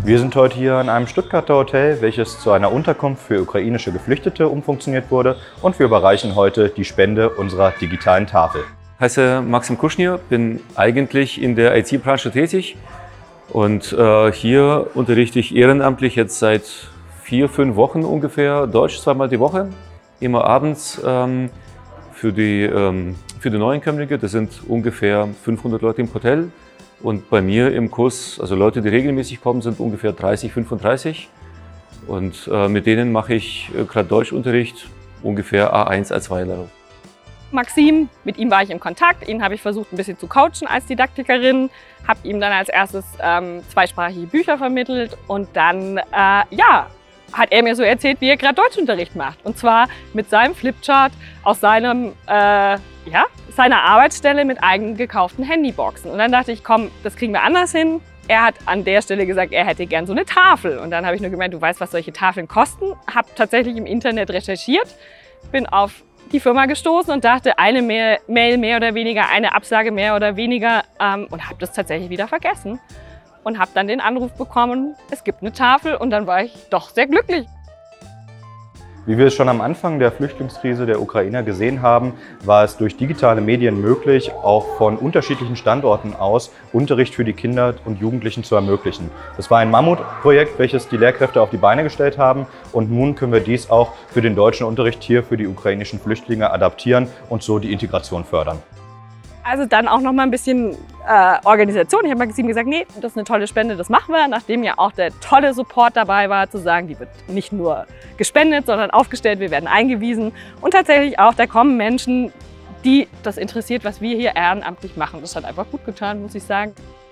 Wir sind heute hier in einem Stuttgarter Hotel, welches zu einer Unterkunft für ukrainische Geflüchtete umfunktioniert wurde, und wir überreichen heute die Spende unserer digitalen Tafel. Ich heiße Maxim Kuschnir, bin eigentlich in der IT-Branche tätig und hier unterrichte ich ehrenamtlich jetzt seit 4-5 Wochen ungefähr Deutsch, zweimal die Woche, immer abends für die Neuankömmlinge. Das sind ungefähr 500 Leute im Hotel. Und bei mir im Kurs, also Leute, die regelmäßig kommen, sind ungefähr 30, 35. Und mit denen mache ich gerade Deutschunterricht, ungefähr A1, A2-Level. Maxim, mit ihm war ich im Kontakt, ihn habe ich versucht ein bisschen zu coachen als Didaktikerin, habe ihm dann als erstes zweisprachige Bücher vermittelt und dann hat er mir so erzählt, wie er gerade Deutschunterricht macht. Und zwar mit seinem Flipchart aus seiner Arbeitsstelle mit eigen gekauften Handyboxen. Und dann dachte ich, komm, das kriegen wir anders hin. Er hat an der Stelle gesagt, er hätte gern so eine Tafel. Und dann habe ich nur gemeint, du weißt, was solche Tafeln kosten. Habe tatsächlich im Internet recherchiert, bin auf die Firma gestoßen und dachte, eine Mail mehr oder weniger, eine Absage mehr oder weniger und habe das tatsächlich wieder vergessen. Und habe dann den Anruf bekommen, es gibt eine Tafel, und dann war ich doch sehr glücklich. Wie wir es schon am Anfang der Flüchtlingskrise der Ukrainer gesehen haben, war es durch digitale Medien möglich, auch von unterschiedlichen Standorten aus Unterricht für die Kinder und Jugendlichen zu ermöglichen. Das war ein Mammutprojekt, welches die Lehrkräfte auf die Beine gestellt haben, und nun können wir dies auch für den deutschen Unterricht hier für die ukrainischen Flüchtlinge adaptieren und so die Integration fördern. Also dann auch noch mal ein bisschen Organisation. Ich habe Maxim gesagt, nee, das ist eine tolle Spende, das machen wir. Nachdem ja auch der tolle Support dabei war, zu sagen, die wird nicht nur gespendet, sondern aufgestellt, wir werden eingewiesen. Und tatsächlich auch, da kommen Menschen, die das interessiert, was wir hier ehrenamtlich machen. Das hat einfach gut getan, muss ich sagen.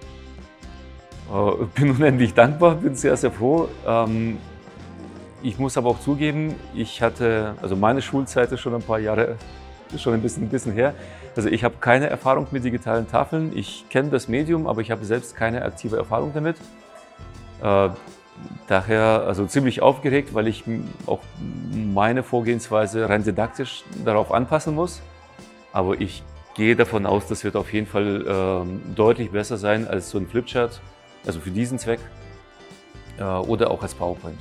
Ich bin unendlich dankbar, bin sehr, sehr froh. Ich muss aber auch zugeben, also meine Schulzeit ist schon ein paar Jahre, ist schon ein bisschen her. Also ich habe keine Erfahrung mit digitalen Tafeln. Ich kenne das Medium, aber ich habe selbst keine aktive Erfahrung damit. Daher also ziemlich aufgeregt, weil ich auch meine Vorgehensweise rein didaktisch darauf anpassen muss. Aber ich gehe davon aus, das wird auf jeden Fall deutlich besser sein als so ein Flipchart, also für diesen Zweck oder auch als PowerPoint.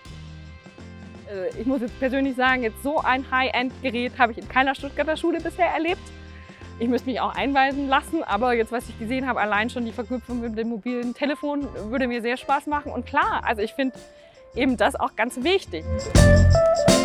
Ich muss jetzt persönlich sagen, jetzt so ein High-End-Gerät habe ich in keiner Stuttgarter Schule bisher erlebt. Ich müsste mich auch einweisen lassen, aber jetzt, was ich gesehen habe, allein schon die Verknüpfung mit dem mobilen Telefon würde mir sehr Spaß machen. Und klar, also ich finde eben das auch ganz wichtig.